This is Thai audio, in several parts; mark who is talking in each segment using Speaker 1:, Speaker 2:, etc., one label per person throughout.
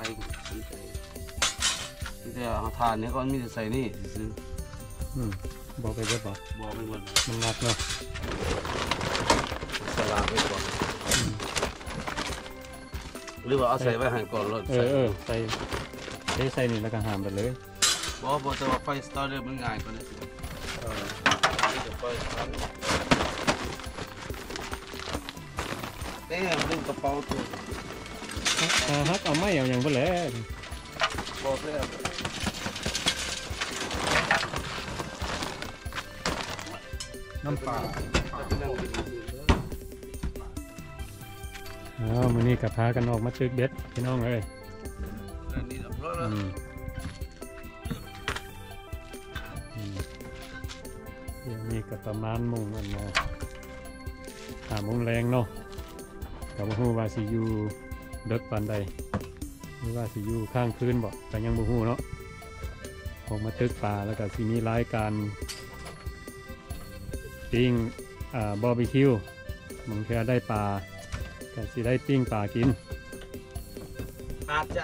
Speaker 1: แต่ทานเนี่ยก็มีแต่ใส่นี่ซื้อ
Speaker 2: บอกไปเยอะ
Speaker 1: บอกไปหมด
Speaker 2: มันหนักเนาะ
Speaker 1: สลากไปก่อนหรือว่าเอาใส่ไว้ให้ก่อนรถ
Speaker 2: ใส่นี่แล้วก็หามไปเลย
Speaker 1: บอกแต่ว่าไฟสตาร์ทมันง่ายกว่านี้สิเนี่ยลืมกระเป๋าตัว
Speaker 2: ฮักเอาไม่เอาอย่างไปเลย
Speaker 1: บอกแล้ว
Speaker 2: น้ำปลามื้อนี้กับพากันออกมาตึกเบ็ดพี่น้องเอ้ยเดี๋ยวนี้ก็ประมาณโมงนั่นเนาะ5 โมงแรงเนาะกับบ่ฮู้ว่าสิอยู่เด็กปานใดหรือว่าสิอยู่ข้างคืนบ่ก็ยังบ่ฮู้เนาะออกมาตึกปลาแล้วก็สิมีรายการปิ้งบาร์บีคิวบางเทื่อได้ปลาก็สิได้ปิ้งปลากิน
Speaker 1: อาจจะ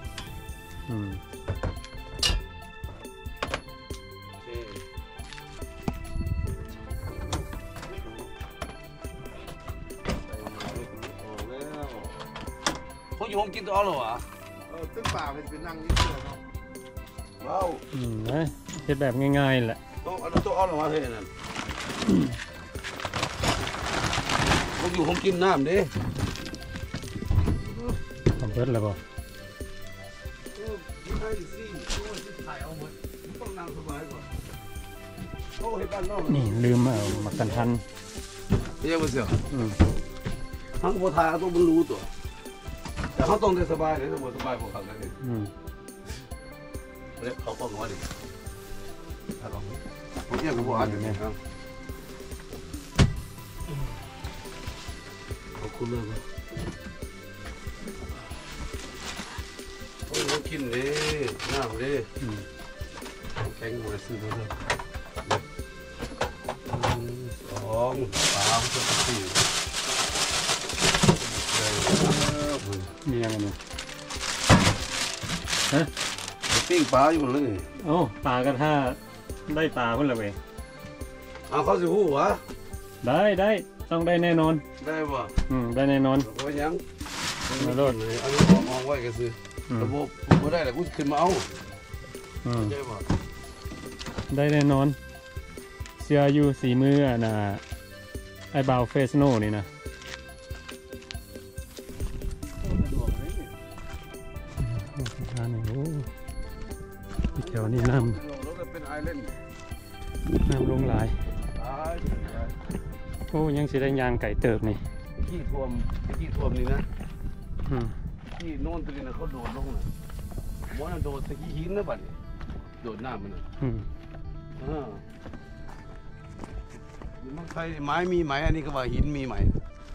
Speaker 1: เขาอยู่ห้องกินตัวหรอวะ
Speaker 3: ตึ้งป่าเป็นนั่งนี่เชื่อเนาะ
Speaker 1: ว้าว
Speaker 2: นะเฮ็ดแบบง่ายๆแหละ
Speaker 1: ตัวอ่อนหรอวะเฮ้ยนั่นเขาอยู่ห้องกินน้ำดิ
Speaker 2: ทำเพิ่นแล้วบ่นี่ลืมเอามากันทัน
Speaker 1: ไม่ใช่บ่เสียทั้งบัวไทยต้องบรรลุตัวแต่เขาต้องได้สบายเลยถ้าบัวสบายพวกเขาได้เรียกเขาป้องว่าดิผมเรียกบัวอะไรเนี่ยครับขอบคุณเลยนะโอ้ยกินเลยน้ำเลยแข็งหมดซื้อมาเลย2 3 4
Speaker 2: มีอะไรเนี่ย
Speaker 1: ฮะปิ้งปลาอยู่เลย
Speaker 2: โอ้ปลากันถ้าได้ปลาเพิ่นละเว้ย
Speaker 1: เอาเขาสิฮู้วะ
Speaker 2: ได้ต้องได้แน่นอน
Speaker 1: ได้ป่ะ
Speaker 2: ได้แน่นอน
Speaker 1: โอ้ยยัง
Speaker 2: มาโลด
Speaker 1: อันนี้มองไว้ก็คือระบบบ่ได้แหละกูขึ้นมาเอาได้ป่ะ
Speaker 2: ได้แน่นอนเสียอยู่สีมือน่ะไอ้บาวเฟสโน่นี่นะแถวนี้น้ำลงหลายโอ้ยังสิได้ยางไก่เติบนี่
Speaker 1: ขี้ท่วมนี่นะที่โน่นตัวนี้นะเขาโดดลงนะม้วนโดดตะกี้หินนะบัดนี้โดดน้ำมันนะมันใครไม้มีไหมอันนี้ก็ว่าหินมีไหม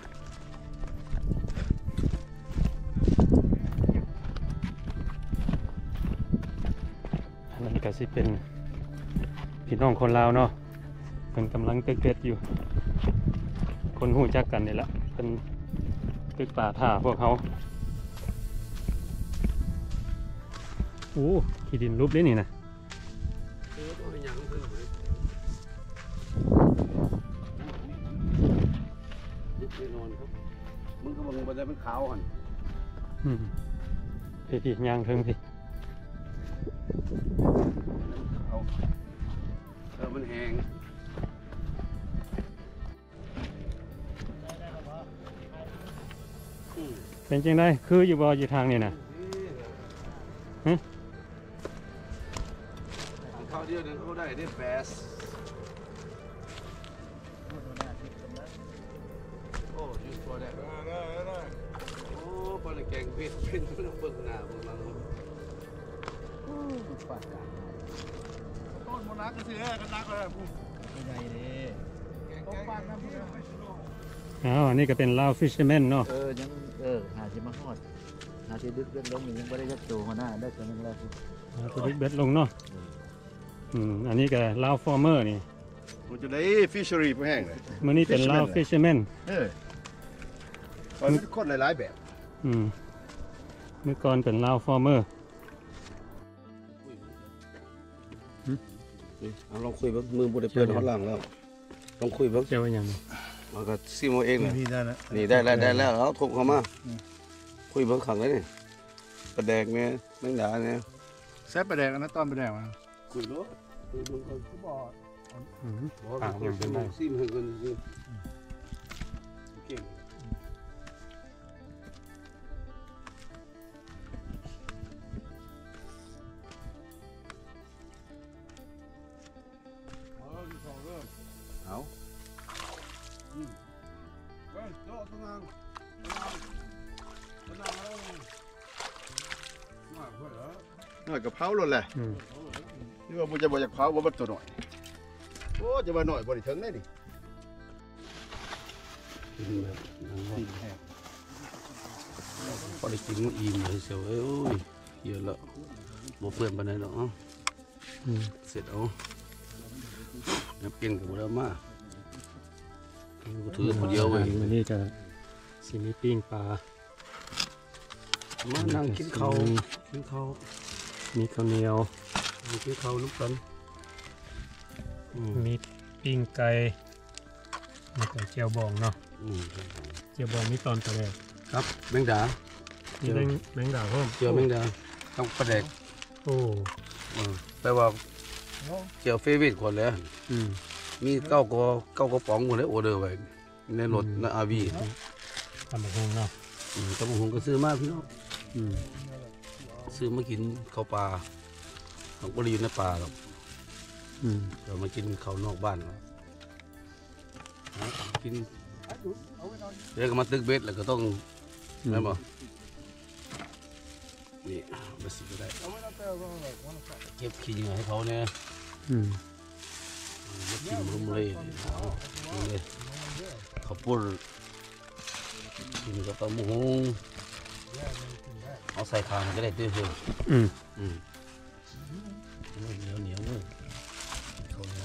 Speaker 2: อันนั้นก็สิเป็นพี่น้องคนลาวเนาะเป็นกำลังเกิดอยู่คนหูจักกันนี่แหละเป็นตึกป่าท่าพวกเขาโอ้ขี้ดินรูปเลยนี่นะ
Speaker 1: มึงก็มึงไปได้เป็นขาวหัน
Speaker 2: พี่ย่างเพิ่งพี่
Speaker 1: มันแห้ง
Speaker 2: เป็นจังได้คืออยู่บ่อยู่ทางนี่นะ
Speaker 1: ข้าวเดียวนึงเขาได้แบสโอ้ยูตัวแดงโอ้ปลาแกงเป็นเบิ่งหน้าเบิ่งหลัง
Speaker 3: ต้นมันนักก็เสียกันนักเลยผู้ใหญ่เลย
Speaker 2: อันนี้ก็เป็นลาวฟิชแมนเนาะ
Speaker 3: ยังหาที่มาทอดหาที่ดึกเบ็ดลงยังไม่ได้ยัดตัวหัวหน้าได้ตัวนึงแล้ว
Speaker 2: ตัวดึกเบ็ดลงเนาะอันนี้ก็ลาวฟอร์เมอร์นี่
Speaker 3: มันจะได้ฟิชเชอรี่ผู้แห้งเลย
Speaker 2: มันนี่เป็นลาวฟิชแมน
Speaker 3: มันคนหลายๆแบบ
Speaker 2: เมื่อก่อนเป็นลาวฟอร์เมอร์
Speaker 1: เอาลองคุยบ้างมือบริเปิดเขาหลังแล้วลองคุยบ้าง
Speaker 2: เจ้าว่าอย่างนี้
Speaker 1: มันก็ซิมเอาเองเลย
Speaker 3: นี่ได้แล้ว
Speaker 1: นี่ได้แล้วเอาทุบเข้ามาคุยบ้างขังเลยนี่ประแดกเนี่ยแมงดาเนี่ย
Speaker 3: แซ่บไปแดกนะตอนไปแดกมา
Speaker 1: คุยรู้คุยบ้างเขาบอก
Speaker 2: ปากยังเป็นได้
Speaker 1: ซิมให้กันเก่ง เอาเฮ้ยโจ้ตรงนั้นมาเพื่อนเหรอ
Speaker 4: หน่อยกับเผาหล่นแหละนี่ว่าบุจะบ่อยากเผาบ่บัดตัวหน่อยโอ้จะมาหน่อยบ่ได้ถึงได้ดิ
Speaker 1: กินแบบพอได้กินอิ่มเลยเสียวเอ้ยเยอะแล้วบ่เพื่อนปานใดหรอกเสร็จเอาเดี๋ยวกินกับบ่ได้มาถือคนเดียวเว้ย
Speaker 2: วันนี้จะสิมีปิ้งปลา
Speaker 1: มานั่งกินข้าวกินข้าว
Speaker 2: มีข้าวเหนียว
Speaker 1: กินข้าวลูกกัน
Speaker 2: มีปิ้งไก่มีไก่เจียวบองเนาะเจียวบองมีตอนตะแรก
Speaker 1: ครับแมงดา
Speaker 2: มีแมงดาเพิ่ม
Speaker 1: เจียวแมงดาต้องประแดก
Speaker 2: โอ้
Speaker 1: แปลว่าเจียวเฟเวตก่อนเลย มีเก้ากระป๋องหมดเลยโอเดอร์ไว้ในรถในอาวี
Speaker 2: ทำแบบนี้เนาะ
Speaker 1: ตำบักหุ่งก็ซื้อมาพี่น้องซื้อมากินข้าวปลาเขาก็เลยอยู่ในป่าหรอกเรามากินข้าวนอกบ้านเรากินเดี๋ยวก็มาตึกเบ็ดแล้วก็ต้องนั่นบ่นี่มาสิก็ได้เก็บขี้เหงื่อให้เขาเนี่ยมากินรุ่มเลยเอาเลยข้าวปุ้นกินกับตำบักหุ่งเอาใส่ข้าวมันก็ได้ด้วยเพื่อนเหนียวเลยเขาเหนียว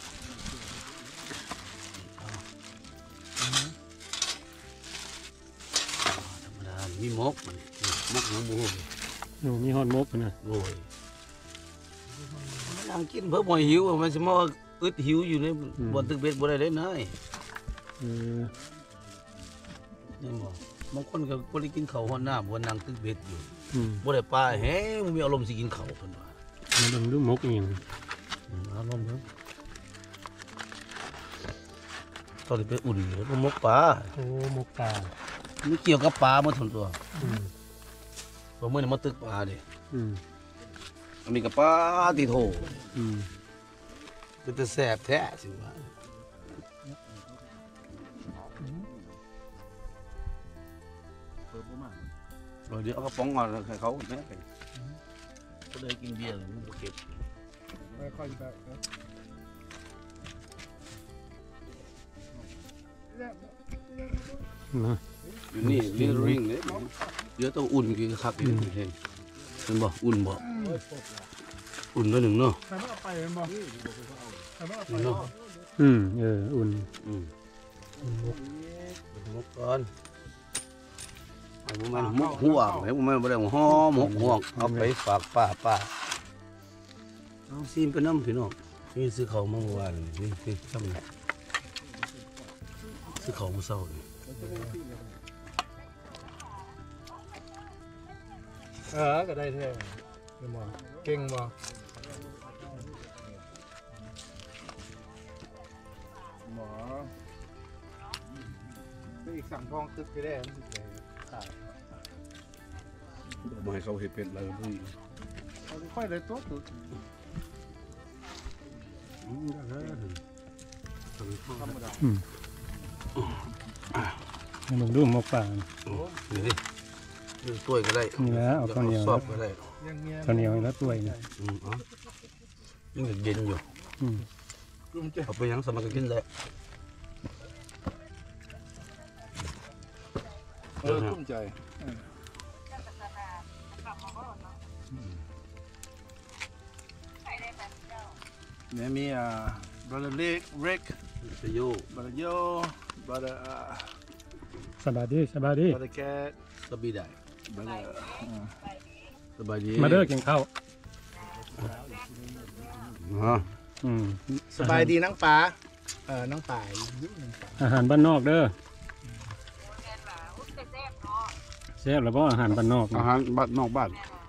Speaker 1: ธรรมดามีมกมันมกน้ำบู
Speaker 2: โอ้มีฮอตมกนะ
Speaker 1: โอ้ยนั่งกินเพื่อบ่หิวมันจะมาอึดหิวอยู่ในบนตึกเบ็ดบ่ได้เลยนายนี่บ่บางคนก็บ่ได้กินข้าวฮอดน้ำบ่นั่งตึกเบ็ดอยู่บ่ได้ปลาแห้งมีอารมณ์สิกินข้าวเพิ่นว่า
Speaker 2: มาดูดูมกเอง
Speaker 1: อารมณ์เนาะตอนนี้ไปอุ่นแล้วก็มกปลา
Speaker 2: โอ้มกปลา
Speaker 1: ไม่เกี่ยวกับปลาหมดทั้งตัวเพราะเมื่อนี้มาตึกปลาดิอันนี้กับปลาติโถเป็นแต่แสบแท้สิวะเดี๋ยวเอากระป๋องก่อนให้เขาแม่ไปเขาเลยกินเบียร์มันเก็บ
Speaker 3: ค่อยๆแบบ
Speaker 2: นะ
Speaker 1: อยู่นี่ลิริงเลยเดี๋ยวต้องอุ่นกินครับอยู่เห็นเป็นบ่อุ่นบ่อุ่นแล้วหนึ่งเนาะ
Speaker 3: ใครไม่เอาไปเป็นบ่ใครไม่เอาไป
Speaker 1: เนาะ
Speaker 2: อุ่น
Speaker 1: มกก่อนไอ้พวกมันมกหัวไอ้พวกมันบ่ได้หอมกหัวเอาไปฝากป้าเอาซีมไปน้ำพี่น้องนี่ซื้อเขาเมื่อวานนี่ซ้ำนี่ซื้อเขาเมื่อเช้านี่
Speaker 3: ก็ได้แท้เป็นบ่เก่งบ่หมอไปอีกสั่งทองตึกไปได้ขาย
Speaker 1: มาให้เขาเห็ดเป็ดเลยพี่
Speaker 3: เขาค่อยเลยตัวตึกธรรมดา
Speaker 2: มาดูดูมกปลา
Speaker 1: นี่ดิตัวก็ได้
Speaker 2: นี่แล้วเอาข้าวเหนียว
Speaker 1: ซอบก็ได้
Speaker 3: ยังเงี้ย
Speaker 2: ข้าวเหนียวแล้วถ้วยนะ
Speaker 1: ยังเย็นอยู่
Speaker 3: กลุ่มเจ้า
Speaker 1: เอาไปยังสมัครกินได้
Speaker 3: กลุ่มใจเนี่ยมีบาร์เล็ก
Speaker 1: ไปโย่
Speaker 3: บาร์โยบาร์
Speaker 2: สบายดี
Speaker 3: บาร์แคท
Speaker 1: สบีได้สบายดี
Speaker 2: มาเด้อกินข้าว
Speaker 1: ฮะ
Speaker 5: สบายดีนังปลานังปลา
Speaker 2: อาหารบ้านนอกเด้อแซ่บแล้วบ่อาหารบ้านนอก
Speaker 1: อาหารบ้านนอกบ้าน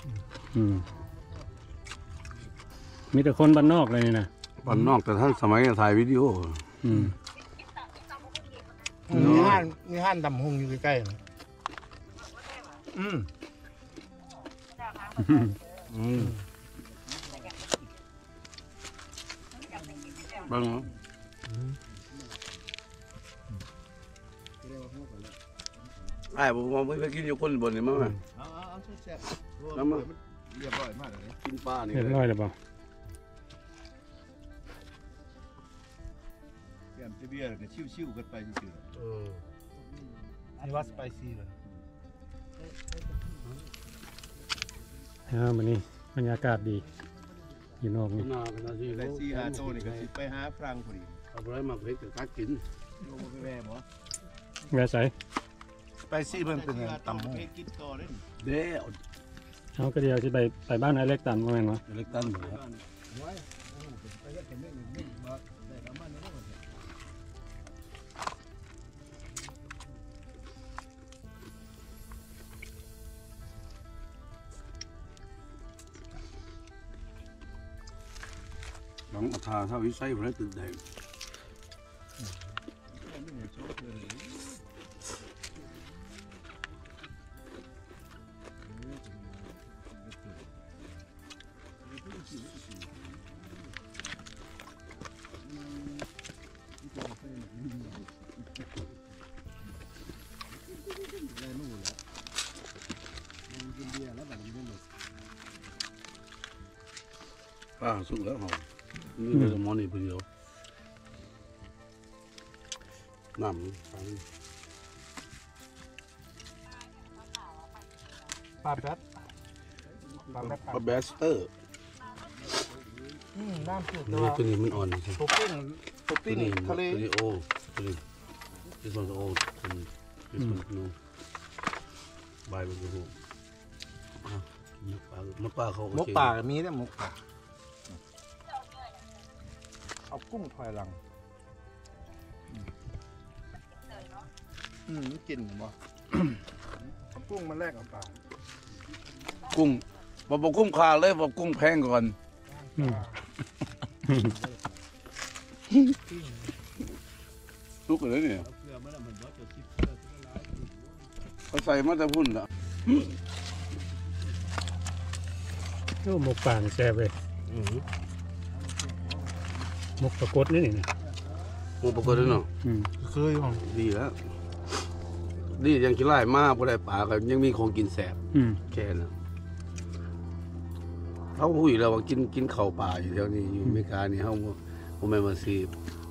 Speaker 2: มีแต่คนบ้านนอกเลยนี่นะ
Speaker 1: บ้านนอกแต่ท่านสมัยถ่ายวิดีโอ
Speaker 5: มีห้านดำหงอยู่ใกล้ๆนะ
Speaker 1: บ้างไอ้ผมไม่ไปกินอยู่คนบนนี่มั้ง
Speaker 4: เอาแซ่บๆน้ำมันเรียบร้อยมากเลย
Speaker 1: กินปลานี่
Speaker 2: เรียบร้อยแล้วบ่
Speaker 4: แก้มเบียร์ก็ชิวๆกันไปซื่อ
Speaker 5: อันว่าสไปซี่เลย
Speaker 2: มันนี่บรรยากาศดีอยู่นอกนี่
Speaker 1: นาขนาดที่
Speaker 4: ๆได้4-5โตนี่ก็สิไปหาฝรั่งพอดี
Speaker 1: เอาไปมาเพชรกับกัดกิน
Speaker 4: โอ้ไปแว่บ่
Speaker 2: แวะใส่
Speaker 5: สไปซี่เพิ่นเป็นตำหง
Speaker 4: ไปกินต่อเด้
Speaker 1: เด้อ
Speaker 2: เอาก็เดียวสิไปบ้านไอ้เล็กตามว่าแม่นวะ
Speaker 1: เล็กตันหมดแล้ว หลังอัฐาถ้าวิสัยพระตึกแดง ป้าสุกแล้วเหรอนี่เป็นมอนี่เดียวน้ำ
Speaker 5: ปลาแป๊ดปลาแป๊ด
Speaker 1: ปลาแบสเตอร์
Speaker 5: น้ำสุด
Speaker 1: นี่ตัวนี้มันอ่อนใช่
Speaker 5: ตัวปิ้ง
Speaker 1: ตัวนี้ทะเลตัวนี้โอ้ตัวนี้ที่ส่วนโอ้ตัวนี้ที่ส่วนนู้นใบมันจะหูมกปลาเขา
Speaker 5: มกป่ามีแต่มกป่าเอากุ้งถอยหลังกินบ่เอากุ้งมาแลกกับปลา
Speaker 1: กุ้งบอกกุ้งคาเลยบอกกุ้งแพงก่อนลูกอะไรเนี่ยเขาใส่มาแต่พุ่นละ
Speaker 2: โอ้หมกป่านแซ่บเลยหมกปรากฏนี่นี่นะ
Speaker 1: โอ้ปกติเนาะ
Speaker 5: เคยมั้ง
Speaker 1: ดีแล้วดียังกินไล่มากพอได้ปลาก็ยังมีของกินแสบแค่นั้นเขาพูดอยู่แล้วว่ากินข้าวป่าอยู่แถวนี้อยู่อเมริกานี่เขาผมไม่มาซี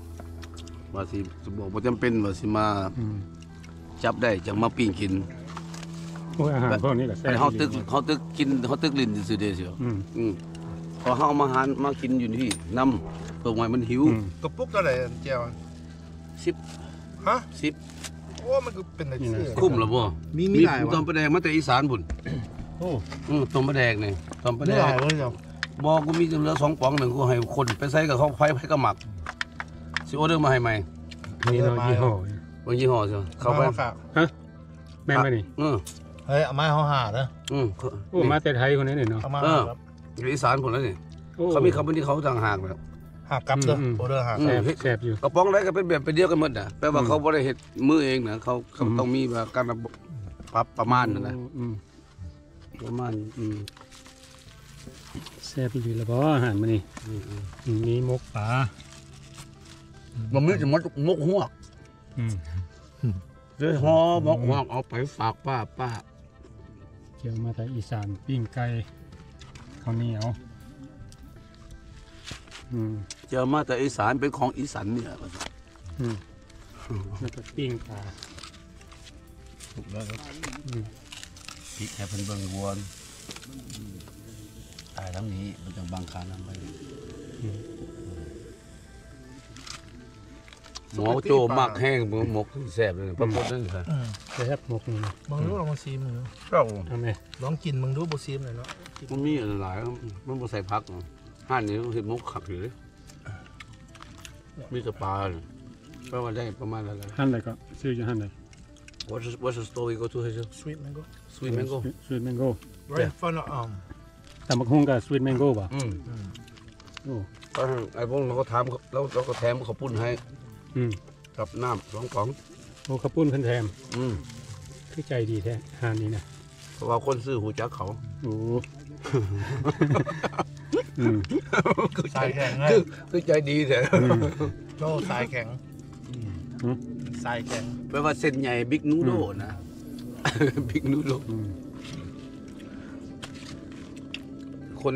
Speaker 1: บอกว่าจำเป็นว่าสิมาจับได้จังมาปิ้งกิน
Speaker 2: โอ้ยอาหารพวกนี้ก็แซ่บ
Speaker 1: เขาตึกกินเขาตึกลิ้นซื่อเดียวเชียวพอเขาเอามากินอยู่ที่น้ำตัวใหม่มันหิว
Speaker 5: กระปุกเท่าไหร่เจียว
Speaker 1: 10
Speaker 5: ฮะ
Speaker 1: 10
Speaker 5: โอ้มันก็เป็นอะไรเสื้อ
Speaker 1: คุ้มหรือบ่
Speaker 5: มีหลายวะ
Speaker 1: ต้มปลาแดงมาแต่อีสานพุ่น
Speaker 5: โอ้
Speaker 1: ต้มปลาแดงนี่ต้มปลา
Speaker 5: ไม่
Speaker 1: แด
Speaker 5: ห
Speaker 1: ง
Speaker 5: ลายเลยเจ้า
Speaker 1: บอกกูมีเหลือ2ป๋องหนึ่งกูให้คนไปใส่กับเขาไฟกระหมักสิออเดอร์มาให้ใหม่
Speaker 2: นี่เนาะยี่ห้อบ
Speaker 1: างยี่ห้อใช่ไหมเขาไป
Speaker 2: แม่นไหมนี่
Speaker 5: เฮ้ยเอาไม้เขาหาเนอะ
Speaker 2: โอ้มาแต่ไทยคนนี้นี่เนาะ
Speaker 5: เอามา
Speaker 1: อยู่อีสานพุ่นแล้วนี่
Speaker 2: โอ้
Speaker 1: เขามีคำที่เขาต่างหากแบบ
Speaker 5: หากลับเด้อโอเดอร์หา
Speaker 2: แซ่บแซ่บอยู่
Speaker 1: กระป๋องไรก็เป็นแบบเป็นเดียวกันหมดนะแปลว่าเขาบ่ได้เฮ็ดมือเองนะเขาต้องมีแบบการปรับประมาณนั่นนะประมาณ
Speaker 2: แซ่บอีหลีแล้วบ่อาหารมื้อนี้มีหมกปลา
Speaker 1: มันมีจะมกหัวเลยห่อมกหัวเอาไปฝากป้า
Speaker 2: เกี่ยวมาแต่อีสานปิ้งไก่ข้าวเหนียว
Speaker 1: เจอมาแต่อีสานเป็นของอีสานเนี่ย
Speaker 2: แล้วก็ปิ้งปลา
Speaker 1: พริกให้เพิ่นเบิ่งวนตายทั้งนี้มันจังบางคาน้ำไปหมอโจมากแห้งหมกแซ่บเลยปรากฏนั่นค่ะ
Speaker 2: แซ่บหมกนี่นะ
Speaker 5: มึงรู้ลองมาซีมมึง
Speaker 1: เจ้า
Speaker 2: เอาไหม
Speaker 5: ลองกินมึงดูบ่ซีมเลยเนาะ
Speaker 1: มันมีอะไรหลายมันบ่ใส่ผักห่านนี้เห็นหมกขับอยู่เลยมีแต่ปลาแปลว่าได้ประมาณอะไร
Speaker 2: หั่นอะไรก็ซื้ออยู่หั่นเลย
Speaker 1: What's the store we go to here?
Speaker 5: สวีทแมงโก้
Speaker 1: Sweet mango.
Speaker 2: สวีทแมงโก้
Speaker 5: right in front of
Speaker 2: แต่บักฮุ่งกับสวีทแมงโก้ป่ะโอ้
Speaker 1: ไอ้พวกเราก็ถามเราก็แถมเขาปุ้นให้
Speaker 2: อืม
Speaker 1: กับน้ำ2 กล่อง
Speaker 2: โอ้ข้าวปุ้นเพิ่นแถม
Speaker 1: อืม
Speaker 2: คือใจดีแท้หานนี้นะ
Speaker 1: เพราะว่าคนซื้อหูจักเขา
Speaker 2: โอ้อืม
Speaker 5: สายแข็งเลย
Speaker 1: คือใจดีแต่
Speaker 5: โจ้สายแข็งสายแข็ง
Speaker 1: แปลว่าเส้นใหญ่บิ๊กนูโดนะ บิ๊กนูโด
Speaker 2: อืม
Speaker 1: คน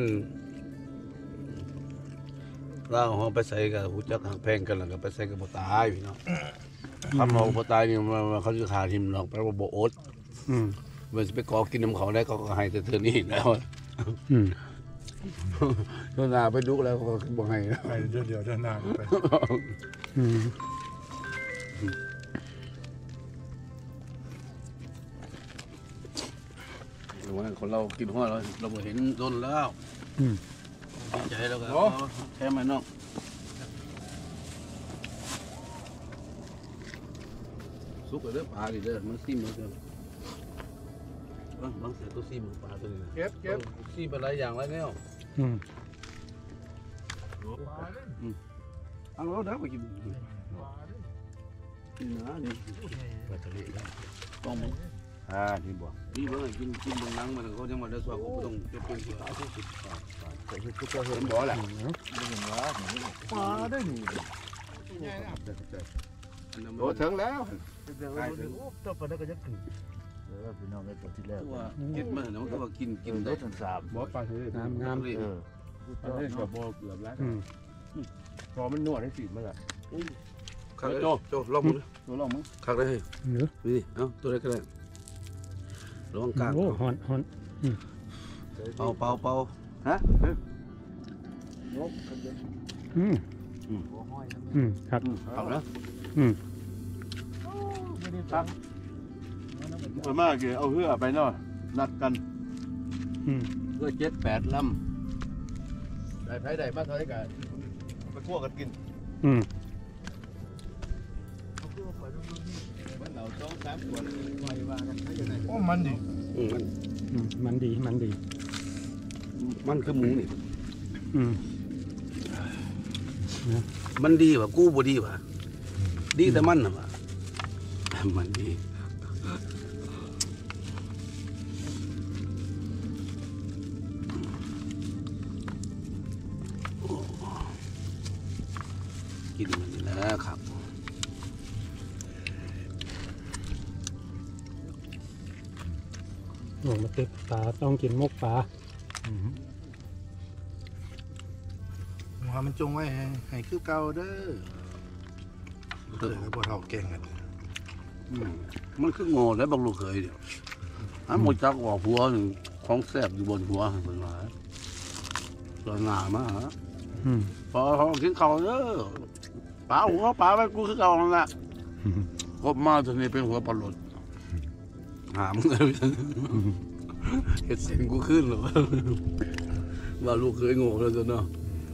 Speaker 1: เราเขาไปใส่กับหูจักหักแพงกันแล้วก็ไปใส่กับบ่ตายพี่เนาะคำเราบ่ตายนี่มันเขาจะขาทิมหรอกแปลว่าบ่อด
Speaker 2: อืม
Speaker 1: มันจะไปกอกินน้ำเขาได้เขาก็ให้แต่เธอนี่แล้ว
Speaker 2: อืม
Speaker 1: โดนนาไปดุแล้วเขาก็บ่ให้นะ
Speaker 5: ไปเดี๋ยวเดินหน้าไป
Speaker 2: อืม
Speaker 1: วันนั้นคนเรากินหัวเราบ่เห็นโดนแล้ว
Speaker 2: อืม
Speaker 1: ดีใจแล้วก็แถมให้น้องสุกเด้อปลาดิเด้อมันซิมเหมือนกันบางเสียตัวซิมปลาตัวนี้
Speaker 5: เก็บ
Speaker 1: ซิมเป็นหลายอย่างหลายแนว
Speaker 2: อืม
Speaker 1: เอาแล้วนะไปกินนี่นะนี่ปลาทะเลได้ต้องมึงนี่บ่นี่เบิ่งกินเบิ่งหนังมันเขาจังว่าได้สว่าก็บ่ต้องจะเป็นสิเอาที่ก็เห็นบ่แหละ
Speaker 4: ปลาได้นี่
Speaker 1: โอ้ถึงแล้ว
Speaker 5: ตัวปลาได้ก็จะถึง
Speaker 3: พี่น้องได้ตัวที่แรก
Speaker 1: ว่ากินมันเนาะก็ว่ากินได้
Speaker 3: ทั้งสาม
Speaker 4: บ่ปลาทะเล
Speaker 2: งามงาม
Speaker 3: เออ
Speaker 4: ปลาทะเลก็บ่เกือบแล้ว
Speaker 2: อืม
Speaker 4: พอมันนวดให้สิมันละ
Speaker 1: คักโจลองมึง
Speaker 4: ตัวลองมึง
Speaker 1: คักได้
Speaker 2: เนื้อ
Speaker 1: นี่เอ้าตัวใดก็ได้ระวังกลาง
Speaker 2: โอ้ฮอนฮอน
Speaker 1: เป่าฮะ
Speaker 2: อืมอืมครับ
Speaker 1: เอาแล้ว
Speaker 2: อืม
Speaker 4: ส่วนมากคือเอาเหือไปเนาะนัดกัน
Speaker 2: อืม
Speaker 1: ก็7-8 ลำได้ไผได้มาเท่าไหร่กัน
Speaker 4: ไปคั่วกันกิน
Speaker 2: อืม
Speaker 1: มันเอา2-3ขวดไว้ว่ากันให้ยังไง
Speaker 5: โอ้มันดิ
Speaker 2: อืมมันดีมันดี
Speaker 1: มันคือหมูนี่
Speaker 2: อืม
Speaker 1: มันดีว่ะกูบ่ดีว่ะดีแต่มันน่ะว่ะมันดีกินมันนี่แหละครับ
Speaker 2: โอ้มาตึกปลาต้องกินมกปลา
Speaker 5: หัวมันจงไว้ให้คือเก่าเด้อเกิดบ่เท่าเก่งกัน
Speaker 1: มันคือโง่แล้วบางลูกเคยเดียวอันหมดจักว่าหัวนี่ของแซ่บอยู่บนหัวเพิ่นว่าตัวหน้ามาฮะ
Speaker 2: อืม
Speaker 1: พอเขากินข้าวเด้อปลาหัวปลาไปกูคือเก่านั่นล่ะกบมาตัวนี้เป็นหัวปลาหลดหามเลยเฮ็ดเส้นกูขึ้นหรอว่าลูกเคยโง่แล้วจ้ะเนาะ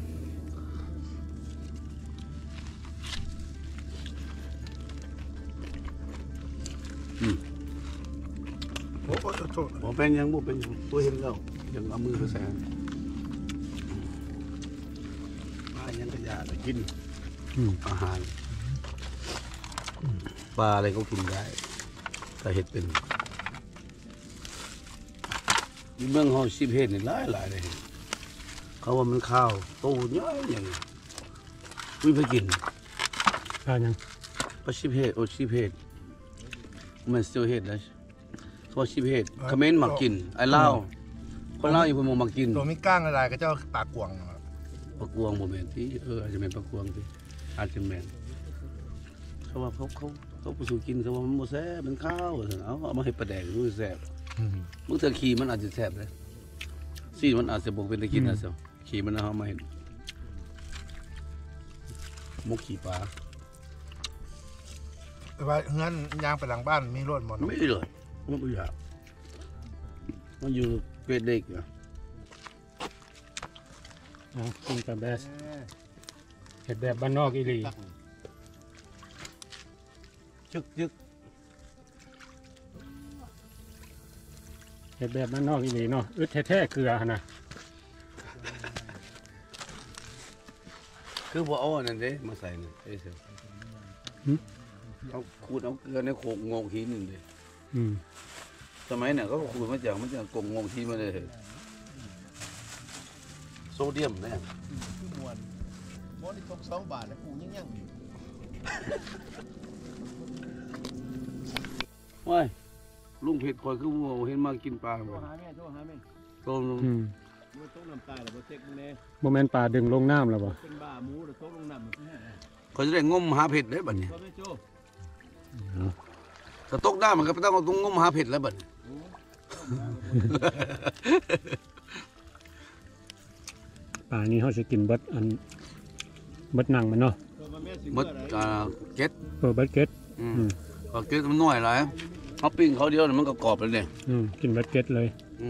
Speaker 5: โอ้โทษ
Speaker 1: บ่เป็นหยังบ่เป็นหยังตัวเห็นแล้วยังเอามือไปใส่ปลายังกระยาได้กิน
Speaker 2: อืม
Speaker 1: อาหารปลาอะไรก็กินได้ถ้าเห็ดเป็นอยู่เมืองเฮาสิบเห็ดนี่หลายเลยเขาว่ามันข้าวโตเยอะอย่างนี้วิไปกิน
Speaker 2: ปลายัง
Speaker 1: ปลาสิบเห็ดโอ้สิบเห็ดมันสติลเห็ดได้เพราะสิบเห็ดคอมเขมนต์มากินไอ้ลาวคนลาวอยู่เพิ่นบ่มากิน
Speaker 5: ตัวมีก้างอะไรก็เจ้าปากกวาง
Speaker 1: ปลากวงบ่แม่นที่อาจจะเป็นปลากวงที่อาจจะแม่นเขาว่าเขาไปสู่กินเขาว่ามันบ่แซ่บเป็นข้าวเอามาให้ปลาแดกดูแซ่บมึงเธอขี่มันอาจจะแซ่บเลยซีมันอาจจะบ่เป็นตะกินนะเสียวขี่มันเอามาเห็นมุกขี่ปลา
Speaker 5: ว่าเงินยางไปหลังบ้านมีรถหมด
Speaker 1: ไม่เลยไม่อยากมันอยู่เป็ดเด็กอ่ะ
Speaker 2: กินกับแบสเห็ดแบบบ้านนอกอีหลี
Speaker 1: ชึก
Speaker 2: เห็ดแบบบ้านนอกอีหลีเนาะอึดแท้ๆเกลือหั่นน่ะ
Speaker 1: คือพอเอาอันนั้นเด้มาใส่นี่ไอ้เสือเอาขูดเอาเกลือในโขกงอกหินนี่เด้ สมัยเนี่ยเขาขูดมาจากกงงอกหินมาเลยโซเดียมเนี่ย
Speaker 4: คือมวนมวนที่ตก2 บาทแล้วกูยังอยู่
Speaker 1: ว้ายลุงเพชรคอยคือวัวเห็นมากินปลาบ่
Speaker 3: โทรหาแม่
Speaker 1: โตม
Speaker 3: มันตกน้ำตายแล้วบ่เซ็กมึงแน่
Speaker 2: บ่แม่นปลาดึงลงน้ำแล้วบ่
Speaker 3: เป็นบ้าหมูแล้วตกลงน้ำมันคือ
Speaker 1: เขาจะได้งมหาเผ็ดได้บัดนี้
Speaker 3: บ่แม่โจ
Speaker 1: ถ้าตกได้มันก็ต้องเอาตรงงมหาเผ็ดแล้วบัดนี้
Speaker 2: ปลานี้เขาจะกินเบิดอันเบิดหนังมันเนาะ
Speaker 1: หมดเก็ด
Speaker 2: เปิดเบิดเก็ต
Speaker 1: ก็เก็ดมันน้อยหลายเขาปิ้งเขาเดียวมันก็กรอบแล้วเนี่ย
Speaker 2: กินเบิดเก็ตเลย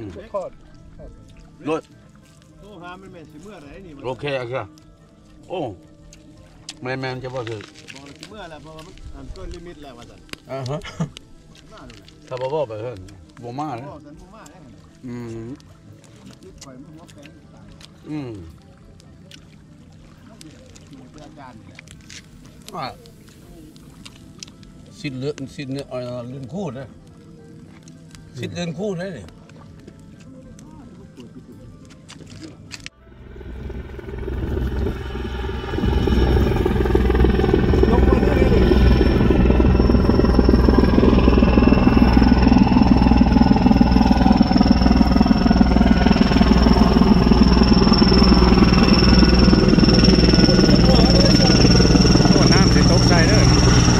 Speaker 1: รส
Speaker 4: โทรหามันแม่นสิเมื่อไหร่นี่มัน
Speaker 1: โอเคครับโอ้แมนจะบ่ถือ
Speaker 4: บอกสิเมื่อแล้วเพราะว่ามันเกินลิมิตแล้วว่าซั่น มาเลย
Speaker 1: ถ้าบ่ไปเพิ่นบ่มาเลย
Speaker 4: บอกสันบ่มาได้หั่น ยึดข่อยมันหัวแป้งตาย อยู่เพื่ออาจารย์นี่แหละ
Speaker 1: ว่าสิ้นเนื้อเลื่อนคู่นะสิ้นเลื่อนคู่นะนี่
Speaker 2: น้ำสิตกใจเด้อ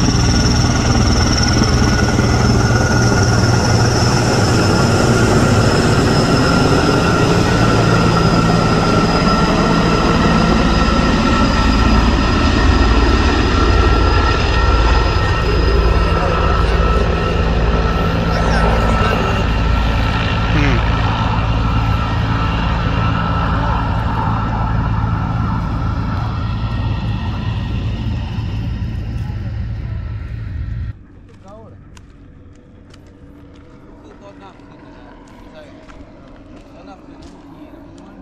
Speaker 1: คือต้นน้ำขึ้นนะใช่ต้นน้ำขึ้นขี่มัน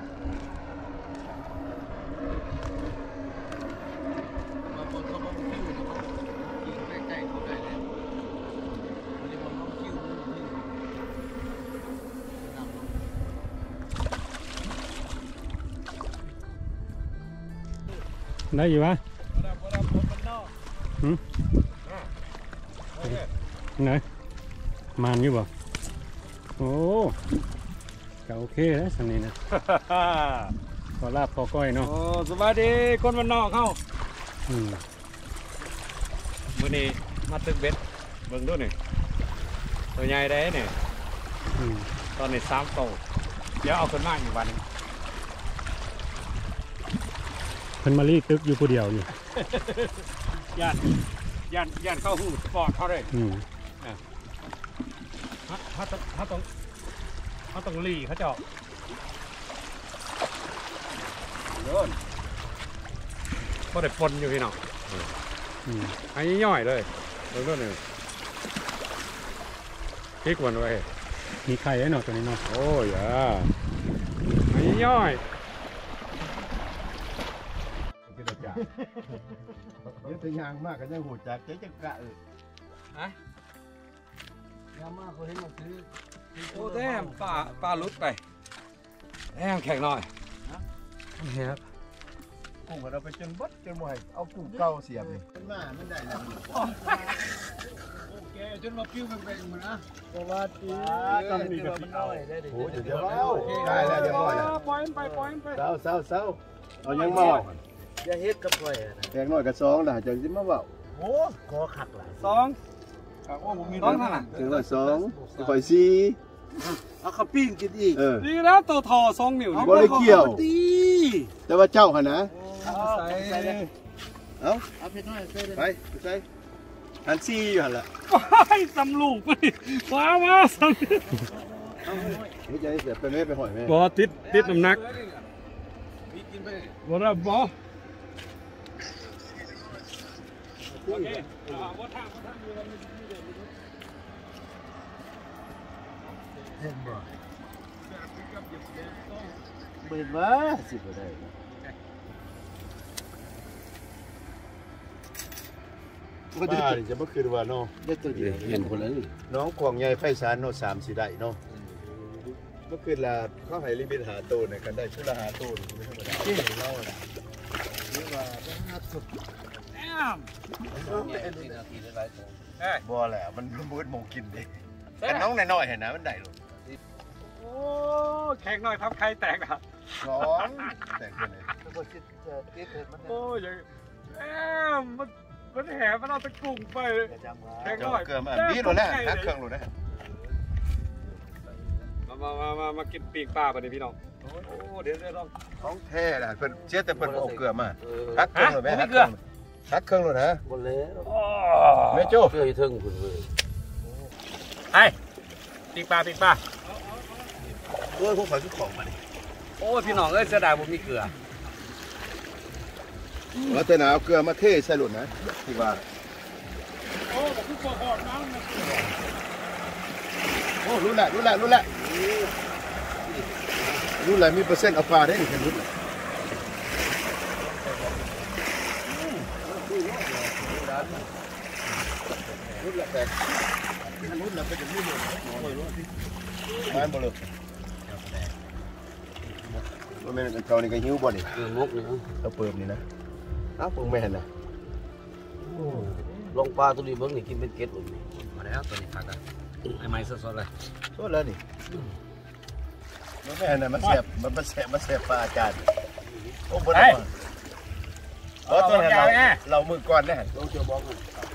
Speaker 1: บางคนเขาบอกคิวนะขี่ใกล้ๆเขาได้เลยมันจะบอกน้องคิวมันขึ้นน้ำลง
Speaker 2: ได้อยู่วะไหนมานอยู่บ่โอ้ก็โอเคแล้วสันนี้นะ พอลาบพอก้อยเนาะ
Speaker 6: โอ้สวัสดีคนบ้านนอกเข้า
Speaker 2: อืม
Speaker 6: มื้อนี้มาตึกเบ็ดเบิ่งดูนี่ตัวใหญ่ได้นี่
Speaker 2: อืม
Speaker 6: ตอนนี้3โตเดี๋ยวเอาขึ้นมาอีกวันหนึง
Speaker 2: เพิ่นมารีตึกอยู่ผู้เดียวอยู่
Speaker 6: ย่านเข้าหูสปอร์ตเขาเลย
Speaker 2: อืม
Speaker 6: เขาต้องลีเขาเจ้าโดนก็ได้ปนอยู่พี่น้อง
Speaker 2: อืม
Speaker 6: อันนี้ย่อยเลยเบิ่งดูนี่พริกวันไว้
Speaker 2: มีไข่ไอ้เนาะตัวนี้เนาะ
Speaker 6: โอ้ยอันนี้ย่อย
Speaker 4: เดี๋ยวแต่ยางมากก็ยังหูจักใจจังกะ
Speaker 1: ยามาเขาเห็นมาซื้อ
Speaker 6: โอ้แท้ปลาลุดไปแห้งแข็งหน่อยเฮ้ย
Speaker 4: กุ้งก็เราไปจนบดจนบ่ให้เอากุ้งเก่าเสียบนี่มันมามันได้แล้ว
Speaker 6: โอเคจนมาปิ้วเป็นๆมันนะ
Speaker 4: สวัสดี
Speaker 6: ตำนี่ก็มันน้อยได้ดิ
Speaker 4: โอ้เดี๋ยวได้แล้วเดี๋ยวบ่อยแล้ว
Speaker 6: ปล่อยมันไป
Speaker 4: เศร้าเอายังมาเว้า
Speaker 3: อย่าเฮ็ดกับข่อยนะ
Speaker 4: แพงน้อยก็2ล่ะจังสิมาเว้า
Speaker 3: โอ้ขอขักหลาย
Speaker 6: สองต้องขนาด
Speaker 4: ถึงว่า2ข่อย4
Speaker 1: เอาข้าวปิ้งกินอีก
Speaker 6: ดีแล้วตัวทอ2 นิ้วนี่
Speaker 4: บ่ได้เกี่ยว
Speaker 1: ตี
Speaker 4: แต่ว่าเจ้าหั่นนะ
Speaker 6: ใส่
Speaker 4: เอา
Speaker 3: เอาเผ็ดน้อยใส่ได้
Speaker 4: ไปใส่อันซี่อยู่หั่นล่ะ
Speaker 6: ไอ้สำลูกไปมาสำ
Speaker 4: นี่จะให้เสียไปแม่ไปหอยแม่
Speaker 6: บ่ติดน้ำหนักบ่ได้บ่โอเคบ่ทาง
Speaker 3: เบิดว่าสิบ่ได้
Speaker 4: ป้านี่จะบ่คือว่าเนาะ
Speaker 3: ได้ตัวเดียว
Speaker 1: เห็นคนละนี่
Speaker 4: น้องของใหญ่ไพศาลเนาะ3สิได้เนาะเมื่อคืนละเขาให้ลิมิตหาตัวเนี่ยกันได้ชุดละหาตัวไม่ธรรมดาที่เล่าน่ะนี่ว่าบ่แหละมันมืดมองกินดิแต่น้องน้อยๆเห็นนะมันได้ลูก
Speaker 6: โอ้แข็งหน่อยทับใครแตกอ่ะ
Speaker 4: สองแต่งกันเลย
Speaker 3: บ่คิดจะติดเฮ็ดมัน
Speaker 6: โอ้ยมันแหมันเอาตะกุ่งไป
Speaker 3: จำว่า
Speaker 6: แข็งห
Speaker 4: เจ้า
Speaker 6: น่อย
Speaker 4: เกลือมาบีโลแล้วฮักเครื่องโลแล้ว
Speaker 6: มากินปีกปลาไปดิพี่น้องโอ้เดี๋ยวต้อง
Speaker 4: ของแท้ล่ะเพิ่นเชื่อแต่เพิ่นเอาเกลือมา
Speaker 1: ฮั
Speaker 4: ฮั
Speaker 1: ก
Speaker 4: กเครื่องโลแม่ฮักเครื่องโลนะ
Speaker 1: หมดแล้ว
Speaker 4: แม่โจ้
Speaker 1: เพื่อให้ถึงคุณเลย
Speaker 6: ไอ้ปีกปลา
Speaker 4: โอ้ยพวกข่อยคือของมาดิ
Speaker 1: โอ้พี่น้องเอ้ยเสียดายผมมีเกลือ
Speaker 4: ว่าแต่หนาวเกลือมาเทใส่หลุดนะที่ว่า
Speaker 6: โอ้คือปวดหอดน้ำนะ
Speaker 4: โอ้รู้ละมีเปอร์เซ็นต์เอาปลาได้นี่แค่รู้ละรู้ละแต่รู้ละไปถึงรู้เลยมันบ่เลยว่าแม่นเก่านี่ก็หิวบ่นี่
Speaker 1: เกลือมกนี่
Speaker 4: เอาเปิบนี่นะอ้าวเพิ่งแม่นน่ะ
Speaker 1: ลองปลาตัวนี้เบิ่งนี่กินเป็นเกล็ดผมนี่มาแล้วตัวนี้คักอ่ะใหม่ๆสดๆเลย
Speaker 4: โทษแล้วนี่มันแม่นน่ะมันแซ่บปลาอาจารย์โอ้บ่ได้บ่ตัวนั้นเรามือก่อนนะ
Speaker 1: ลองเจอบอกกัน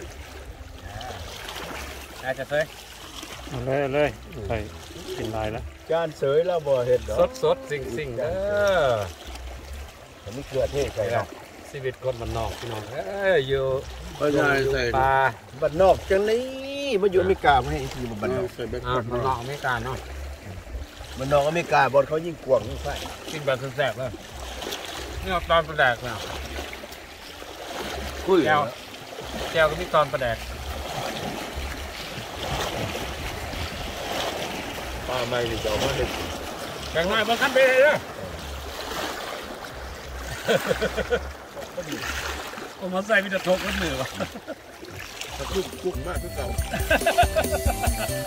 Speaker 6: น่าจะเคย
Speaker 2: เอาเลยไปกินลายแล้ว
Speaker 4: จานเสยแล้วบ่เฮ็ดดอก
Speaker 6: สดสิ่งเด้อ
Speaker 4: อันนี้เกลือเทศใส่เนาะ
Speaker 6: ชีวิตคนบ้านนอกพี่น้องอยู่
Speaker 1: ก็ใช่ใส่
Speaker 6: ปลา
Speaker 4: บ้านนอกจังนี้มาอยู่อเมริกามาให้อีกทีบ้านนอก
Speaker 1: ใส่เบค
Speaker 6: อ่า
Speaker 1: อน
Speaker 6: บ้านนอกอเมริกาเนาะ
Speaker 4: บ้านนอกอเมริกาบอลเขายิ่งกวางยิ่งไฟ
Speaker 6: กินแบบแซ่บๆเลยนี่ตอนประแดกเนี่ย
Speaker 1: คุย
Speaker 6: แก้วก็มีตอนประแดก
Speaker 4: ปลาไม่นี่จะเอามาเด็ด
Speaker 6: แข่งหน่อยบางคันไปเลยเด้อผมมาใส่มีแต่ทกรถมือวะ
Speaker 4: กุ้งมากทุกเก่า